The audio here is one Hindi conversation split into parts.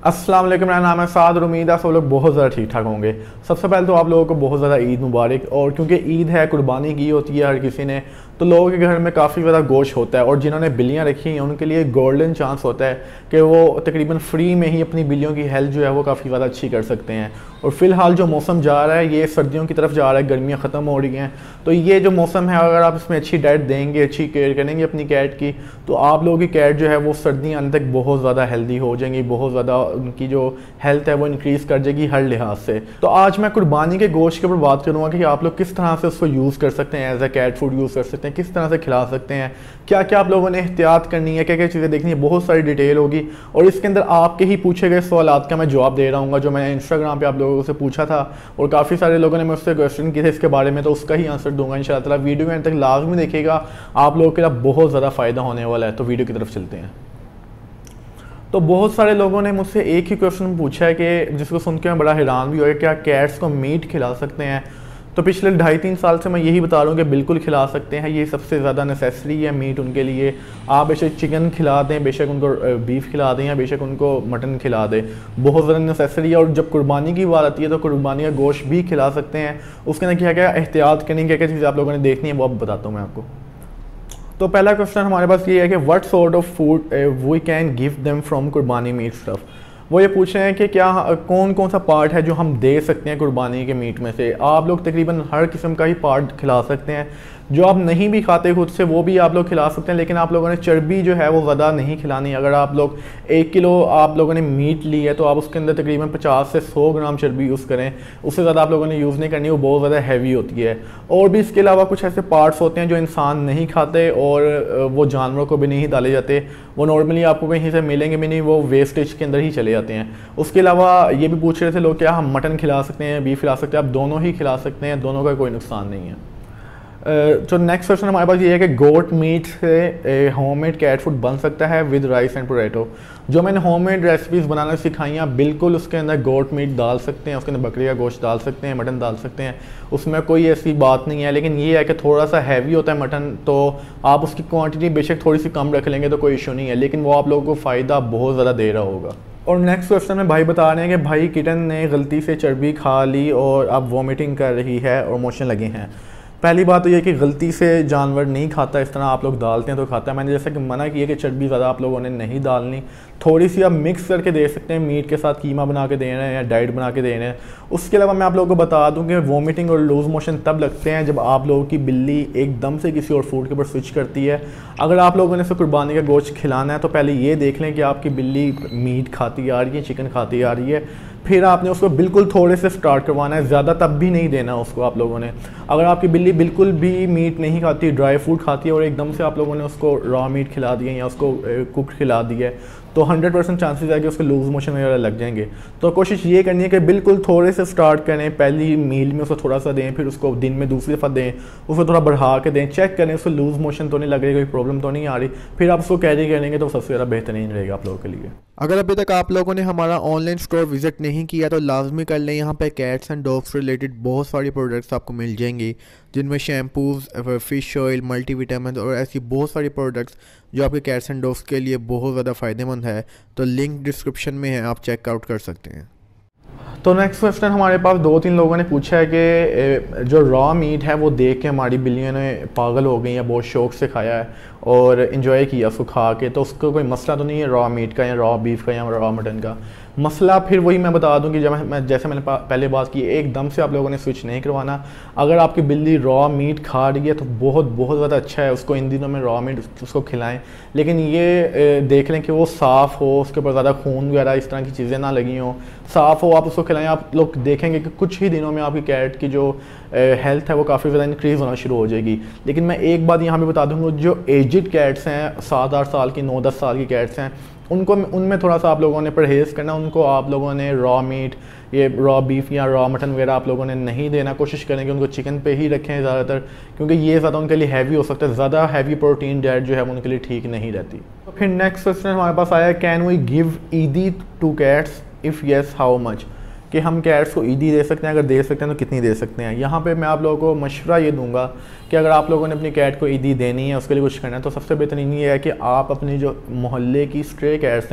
अस्सलाम वालेकुम, मेरा नाम है साद और उम्मीद है सब लोग बहुत ज़्यादा ठीक ठाक होंगे। सबसे पहले तो आप लोगों को बहुत ज़्यादा ईद मुबारक। और क्योंकि ईद है, कुर्बानी की होती है हर किसी ने, तो लोगों के घर में काफ़ी ज़्यादा गोश्त होता है और जिन्होंने बिल्लियाँ रखी हैं उनके लिए गोल्डन चांस होता है कि वो तकरीबन फ्री में ही अपनी बिल्लियों की हेल्थ जो है वो काफ़ी ज़्यादा अच्छी कर सकते हैं। और फ़िलहाल जो मौसम जा रहा है ये सर्दियों की तरफ जा रहा है, गर्मियाँ ख़त्म हो रही हैं, तो ये जो मौसम है अगर आप इसमें अच्छी डाइट देंगे, अच्छी केयर करेंगे अपनी कैट की, तो आप लोगों की कैट जो है वो सर्दियाँ आने तक बहुत ज़्यादा हेल्दी हो जाएंगी, बहुत ज़्यादा उनकी जो हेल्थ है वो इंक्रीज़ कर जाएगी हर लिहाज से। तो आज मैं कुर्बानी के गोश्त के ऊपर बात करूँगा कि आप लोग किस तरह से उसको यूज़ कर सकते हैं, as a cat food use कर सकते हैं, किस तरह से खिला सकते हैं, क्या क्या आप लोगों ने एहतियात करनी है, क्या क्या चीज़ें देखनी है, बहुत सारी डिटेल होगी। और इसके अंदर आपके ही पूछे गए सवालात का मैं जवाब दे रहा हूँ जो मैंने इंस्टाग्राम पे आप लोगों से पूछा था और काफ़ी सारे लोगों ने मुझसे क्वेश्चन किए थे इसके बारे में, तो उसका ही आंसर दूंगा इंशाअल्लाह ताला। वीडियो में तक लाजमी देखिएगा, आप लोगों के लिए बहुत ज़्यादा फ़ायदा होने वाला है। तो वीडियो की तरफ चलते हैं। तो बहुत सारे लोगों ने मुझसे एक ही क्वेश्चन पूछा है कि जिसको सुन के मैं बड़ा हैरान भी हो गया, क्या कैट्स को मीट खिला सकते हैं? तो पिछले 2.5-3 साल से मैं यही बता रहा हूँ कि बिल्कुल खिला सकते हैं, ये सबसे ज़्यादा नेसेसरी है मीट उनके लिए। आप बेशक चिकन खिला दें, बेशक उनको बीफ खिला दें या बेशक उनको मटन खिला दें, बहुत ज़्यादा नेसेसरी है। और जब कुर्बानी की बात आती है तो कुर्बानी का गोश्त भी खिला सकते हैं। उसके अंदर क्या क्या एहतियात करनी, क्या क्या चीज़ें आप लोगों ने देखनी है वो अब बताता हूँ मैं आपको। तो पहला क्वेश्चन हमारे पास ये है कि what sort of food we can give them from कुर्बानी मीट स्टफ। वो ये पूछ रहे हैं कि क्या कौन कौन सा पार्ट है जो हम दे सकते हैं कुर्बानी के मीट में से। आप लोग तकरीबन हर किस्म का ही पार्ट खिला सकते हैं, जो आप नहीं भी खाते खुद से वो भी आप लोग खिला सकते हैं, लेकिन आप लोगों ने चर्बी जो है वो ज़्यादा नहीं खिलानी। अगर आप लोग 1 किलो आप लोगों ने मीट ली है तो आप उसके अंदर तकरीबन 50 से 100 ग्राम चर्बी यूज़ करें, उससे ज़्यादा आप लोगों ने यूज़ नहीं करनी, वो बहुत ज़्यादा हैवी होती है। और भी इसके अलावा कुछ ऐसे पार्ट्स होते हैं जो इंसान नहीं खाते और वो जानवरों को भी नहीं डाले जाते, वो नॉर्मली आपको कहीं से मिलेंगे भी नहीं, वो वेस्टेज के अंदर ही चले जाते हैं। उसके अलावा ये भी पूछ रहे थे लोग क्या हम मटन खिला सकते हैं, बीफ खिला सकते हैं? आप दोनों ही खिला सकते हैं, दोनों का कोई नुकसान नहीं है। तो नेक्स्ट क्वेश्चन हमारे पास ये है कि गोट मीट से होममेड कैट फूड बन सकता है विद राइस एंड पोटैटो। जो मैंने होममेड रेसिपीज़ बनाना सिखाई हैं, बिल्कुल उसके अंदर गोट मीट डाल सकते हैं, उसके अंदर बकरी का गोश्त डाल सकते हैं, मटन डाल सकते हैं, उसमें कोई ऐसी बात नहीं है। लेकिन ये है कि थोड़ा सा हैवी होता है मटन, तो आप उसकी क्वांटिटी बेशक थोड़ी सी कम रख लेंगे तो कोई इशू नहीं है, लेकिन वो आप लोगों को फ़ायदा बहुत ज़्यादा दे रहा होगा। और नेक्स्ट क्वेश्चन में भाई बता रहे हैं कि भाई किटन ने गलती से चर्बी खा ली और अब वॉमिटिंग कर रही है और मोशन लगे हैं। पहली बात तो ये कि गलती से जानवर नहीं खाता, इस तरह आप लोग डालते हैं तो खाता है। मैंने जैसा कि मना किया कि चर्बी ज़्यादा आप लोगों ने नहीं डालनी, थोड़ी सी आप मिक्स करके दे सकते हैं, मीट के साथ कीमा बना के दे रहे हैं या डाइट बना के दे रहे हैं। उसके अलावा मैं आप लोगों को बता दूं कि वॉमिटिंग और लूज़ मोशन तब लगते हैं जब आप लोगों की बिल्ली एकदम से किसी और फूड के ऊपर स्विच करती है। अगर आप लोगों ने इसे कुर्बानी का गोश्त खिलाना है तो पहले ये देख लें कि आपकी बिल्ली मीट खाती आ रही है, चिकन खाती आ रही है, फिर आपने उसको बिल्कुल थोड़े से स्टार्ट करवाना है, ज़्यादा तब भी नहीं देना उसको आप लोगों ने। अगर आपकी बिल्ली बिल्कुल भी मीट नहीं खाती, ड्राई फूड खाती है और एकदम से आप लोगों ने उसको रॉ मीट खिला दिया या उसको कुक खिला दिया है, तो 100% चांसेस है कि उसके लूज मोशन वगैरह लग जाएंगे। तो कोशिश ये करनी है कि बिल्कुल थोड़े से स्टार्ट करें, पहली मील में उसको थोड़ा सा दें, फिर उसको दिन में दूसरी दफ़ा दें, उसको थोड़ा बढ़ा के दें, चेक करें उसको लूज मोशन तो नहीं लग रही, कोई प्रॉब्लम तो नहीं आ रही, फिर आप उसको कैरी करेंगे तो सबसे ज़्यादा बेहतरीन रहेगा आप लोगों के लिए। अगर अभी तक आप लोगों ने हमारा ऑनलाइन स्टोर विजिट नहीं किया तो लाजमी कर लें। यहाँ पे कैट्स एंड डॉग्स रिलेटेड बहुत सारी प्रोडक्ट्स आपको मिल जाएंगी, जिनमें शैम्पूज़, फ़िश ऑयल, मल्टीविटामिन और ऐसी बहुत सारी प्रोडक्ट्स जो आपके कैट्स एंड डॉग्स के लिए बहुत ज़्यादा फ़ायदेमंद है। तो लिंक डिस्क्रिप्शन में है, आप चेकआउट कर सकते हैं। तो नेक्स्ट क्वेश्चन हमारे पास 2-3 लोगों ने पूछा है कि जो रॉ मीट है वो देख के हमारी बिल्लियों ने पागल हो गई या बहुत शौक से खाया है और इन्जॉय किया उसको खा के, तो उसको कोई मसला तो नहीं है रॉ मीट का या रॉ बीफ का या रॉ मटन का। मसला फिर वही मैं बता दूं कि जब जैसे मैंने पहले बात की, एकदम से आप लोगों ने स्विच नहीं करवाना। अगर आपकी बिल्ली रॉ मीट खा रही है तो बहुत बहुत ज़्यादा अच्छा है, उसको इन दिनों में रॉ मीट उसको खिलाएं, लेकिन ये देख लें कि वो साफ़ हो, उसके ऊपर ज़्यादा खून वगैरह इस तरह की चीज़ें ना लगी हों, साफ़ हो, आप उसको खिलाएं। आप लोग देखेंगे कि कुछ ही दिनों में आपकी कैट की जो हेल्थ है वो काफ़ी ज़्यादा इंक्रीज़ होना शुरू हो जाएगी। लेकिन मैं एक बात यहाँ पे बता दूँगा, जो एजिड कैट्स हैं, 7-8 साल की, 9-10 साल की कैट्स हैं, उनमें थोड़ा सा आप लोगों ने परहेज़ करना। उनको आप लोगों ने रॉ मीट, ये रॉ बीफ या रॉ मटन वगैरह आप लोगों ने नहीं देना। कोशिश करें कि उनको चिकन पे ही रखें ज़्यादातर, क्योंकि ये ज़्यादा उनके लिए हैवी हो सकता है, ज़्यादा हैवी प्रोटीन डाइट जो है उनके लिए ठीक नहीं रहती। तो फिर नेक्स्ट क्वेश्चन हमारे पास आया, कैन वी गिव ईदी to cats, if yes how much. कि हम कैट्स को ईदी दे सकते हैं, अगर दे सकते हैं तो कितनी दे सकते हैं। यहाँ पे मैं आप लोगों को मशवरा ये दूंगा कि अगर आप लोगों ने अपनी कैट को ईदी देनी है, उसके लिए कुछ करना है, तो सबसे बेहतरीन ये है कि आप अपनी जो मोहल्ले की स्ट्रे कैट्स हैं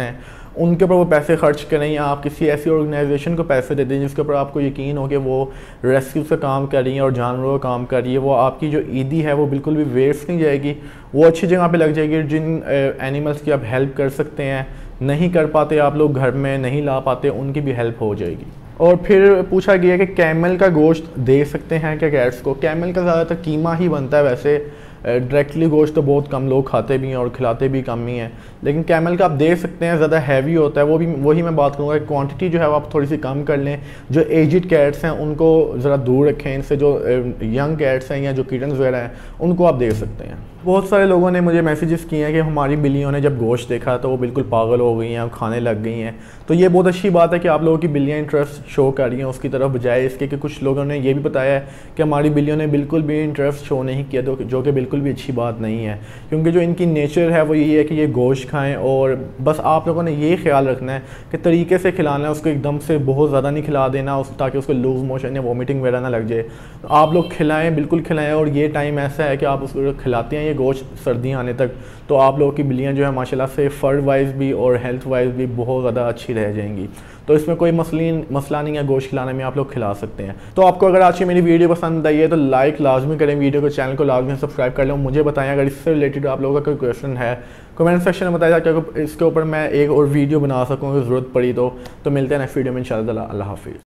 उनके ऊपर वो पैसे खर्च करें, या आप किसी ऐसी ऑर्गेनाइजेशन को पैसे दे दें जिसके ऊपर आपको यकीन हो कि वो रेस्क्यू से काम कर रही है और जानवरों का काम कर रही है। वो आपकी जो ईदी है वो बिल्कुल भी वेस्ट नहीं जाएगी, वो अच्छी जगह पे लग जाएगी। जिन एनिमल्स की आप हेल्प कर सकते हैं, नहीं कर पाते आप लोग, घर में नहीं ला पाते, उनकी भी हेल्प हो जाएगी। और फिर पूछा गया कि कैमल का गोश्त दे सकते हैं क्या कैट्स को। कैमल का ज़्यादातर कीमा ही बनता है, वैसे डायरेक्टली गोश्त तो बहुत कम लोग खाते भी हैं और खिलाते भी कम ही हैं, लेकिन कैमल का आप दे सकते हैं। ज़्यादा हैवी होता है, वही मैं बात करूँगा, क्वांटिटी जो है वो आप थोड़ी सी कम कर लें। जो एजिड कैट्स हैं उनको ज़रा दूर रखें इनसे, जो यंग कैट्स हैं या जो किटन्स वगैरह हैं उनको आप दे सकते हैं। बहुत सारे लोगों ने मुझे मैसेजेस किए हैं कि हमारी बिल्लियों ने जब गोश्त देखा तो वो बिल्कुल पागल हो गई हैं, खाने लग गई हैं। तो ये बहुत अच्छी बात है कि आप लोगों की बिल्लियाँ इंटरेस्ट शो कर रही हैं उसकी तरफ, बजाय इसके कि कुछ लोगों ने ये भी बताया है कि हमारी बिल्लियों ने बिल्कुल भी इंटरेस्ट शो नहीं किया, तो जो कि बिल्कुल भी अच्छी बात नहीं है, क्योंकि जो इनकी नेचर है वो यही है कि ये गोश्त खाएँ। और बस आप लोगों ने ये ख्याल रखना है कि तरीके से खिलाना है उसको, एकदम से बहुत ज़्यादा नहीं खिला देना ताकि उसको लूज मोशन या वॉमिटिंग वगैरह ना लग जाए। तो आप लोग खिलाएँ, बिल्कुल खिलाएँ। और ये टाइम ऐसा है कि आप उसको खिलाते हैं ये गोश्त सर्दी आने तक, तो आप लोगों की बिल्लियाँ जो है माशाल्लाह से फर वाइज भी और हेल्थ वाइज भी बहुत ज़्यादा अच्छी रह जाएंगी। तो इसमें कोई मसला नहीं है, गोश्त खिलाने में आप लोग खिला सकते हैं। तो आपको अगर आज की मेरी वीडियो पसंद आई है तो लाइक लाजमी करें वीडियो को, चैनल को लाजमी सब्सक्राइब कर लें। मुझे बताएं अगर इससे रिलेटेड आप लोगों का कोई क्वेश्चन है, कमेंट सेक्शन में बताया जाए कि इसके ऊपर मैं एक और वीडियो बना सकूँ अगर ज़रूरत पड़ी तो मिलते हैं नेक्स्ट वीडियो में इंशाल्लाह। अल्लाह हाफिज़।